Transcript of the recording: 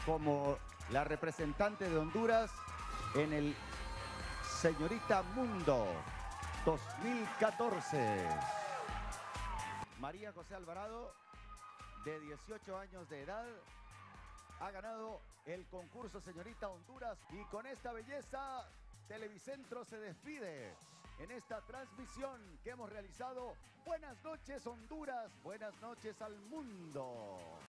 como la representante de Honduras en el Señorita Mundo 2014. María José Alvarado, de 18 años de edad, ha ganado el concurso Señorita Honduras, y con esta belleza Televicentro se despide en esta transmisión que hemos realizado. Buenas noches Honduras, buenas noches al mundo.